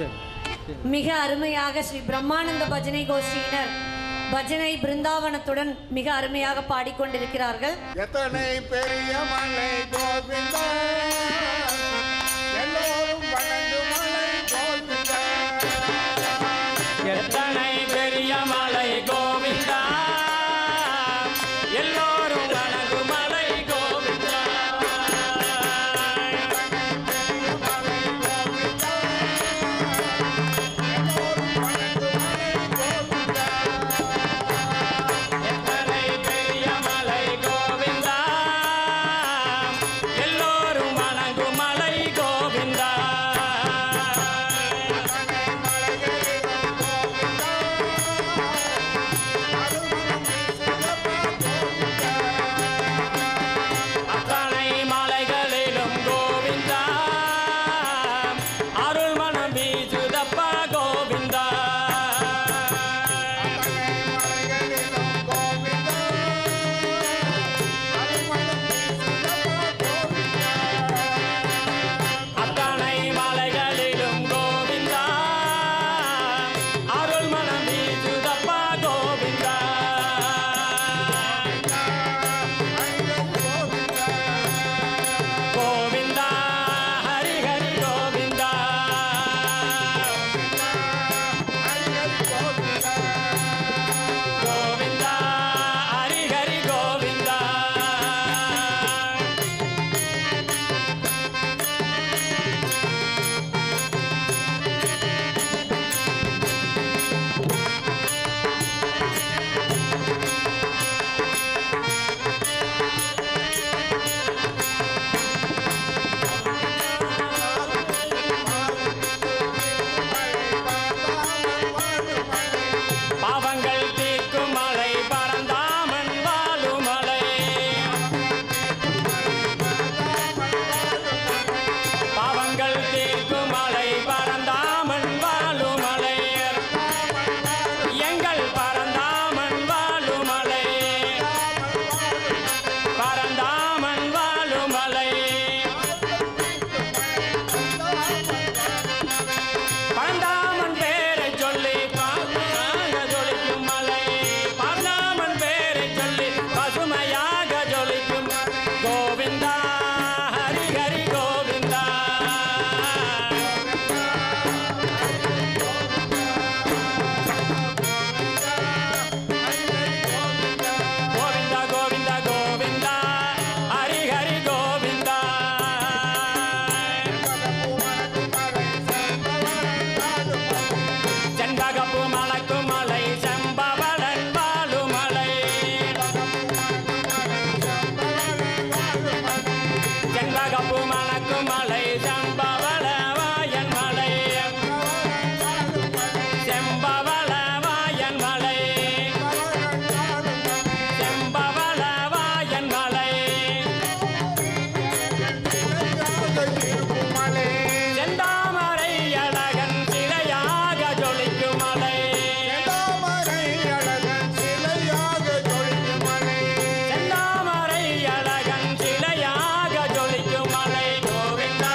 மிக அருமையாக ஸ்ரீ பிரம்மானந்த பஜனை கோஷ்டியினர் பஜனை பிருந்தாவனத்துடன் மிக அருமையாக பாடிக்கொண்டிருக்கிறார்கள். எத்தனை பெரிய மலை கோவிந்தா, எல்லோரும் வணங்கும் மலை கோவிந்தா. எத்தனை பெரிய மலை கோவிந்தா, எல்லோரும் வணங்கும் மலை கோவிந்தா. எத்தனை பெரிய மலை கோவிந்தா, எல்லோரும் வணங்கும் மலை கோவிந்தா. அத்தனை மலைகளிலும் கோவிந்தா, அருள் மனம் வீசுதப்பா கோவிந்தா. அத்தனை மலைகளிலும் கோவிந்தா, அருள் மனம் வீசுதப்பா கோவிந்தா. கோவிந்தா ஹரி ஹரி கோவிந்தா. கோவிந்தா ஹரி ஹரி கோவிந்தா. பாவங்கள் தீர்க்கும் மலை பரந்தாமன் வாழும் மலை. பாவங்கள் தீர்க்கும் மலை பரந்தாமன் வாழும் மலை. எங்கள் பரந்தாமன் வாழும் மலை. பரந்தாமன் வாழும் மலை. பரந்தாமன் பேரை சொல்லி பாசமாக ஜொலிக்கும் மலை. பரந்தாமன் பேரை சொல்லி பசுமையாக ஜொலிக்கும் கோவிந்தா ஹரி ஹரி கோவிந்தா. கோவிந்தா கோவிந்தா கோவிந்தா ஹரி ஹரி கோவிந்தா. செண்பகப்பூ மணக்கும் மலை செம்பவளன் வாழும் மலை. செண்பகப்பூ மணக்கும் மலை செம்பவள வாயன் மலை. செம்பவள வாயன் மலை. செம்பவள வாயன் மலை. செந்தாமரை அழகன் சிலையாக ஜொலிக்கும் மலை. செந்தாமரை அழகன் சிலையாக ஜொலிக்கும் மலை. கோவிந்தா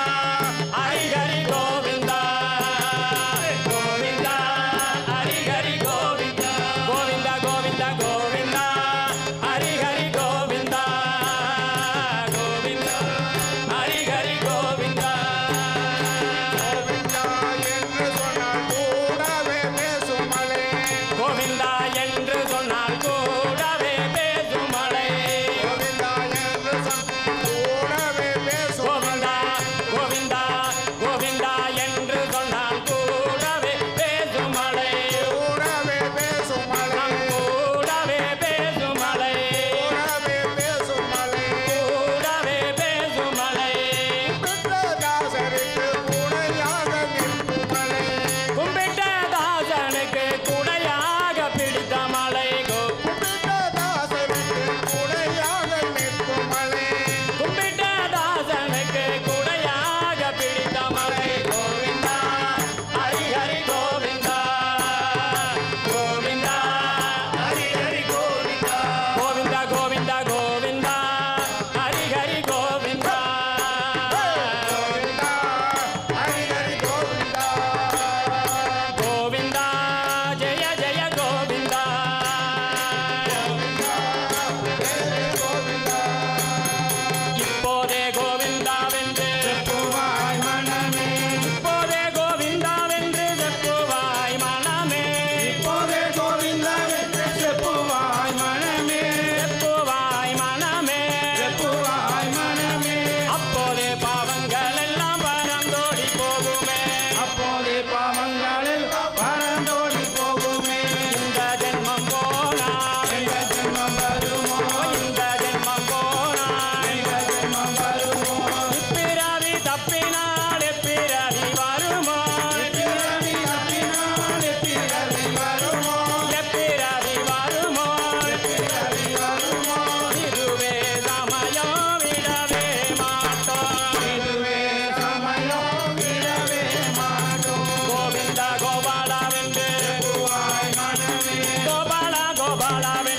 வாழாவென்று